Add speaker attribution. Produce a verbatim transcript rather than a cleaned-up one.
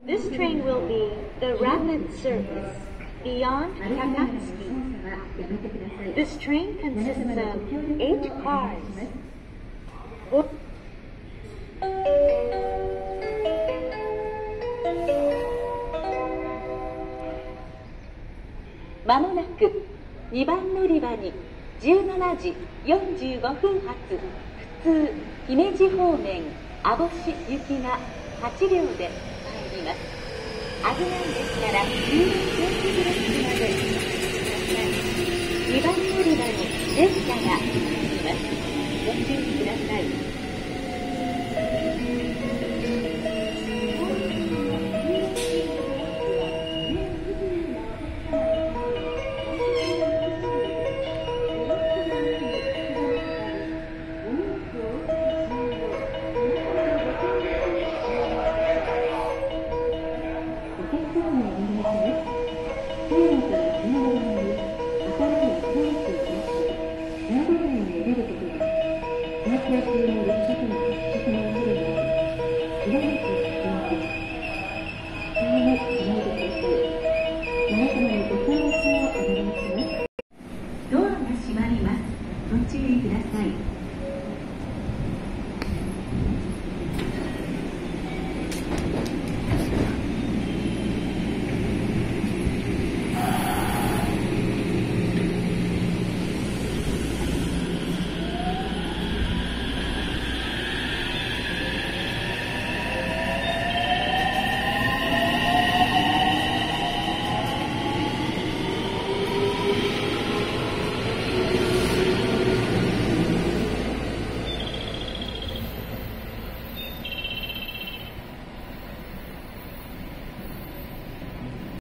Speaker 1: This train will be the rapid service beyond Takatsuki. This train consists of eight cars. まもなくにばん乗り場にじゅうしちじよんじゅうごふん発普通姫路方面網干行きがはちりょうで参ります。危ないですからじゅうよんセンチブレックまでにばん乗り場に列車が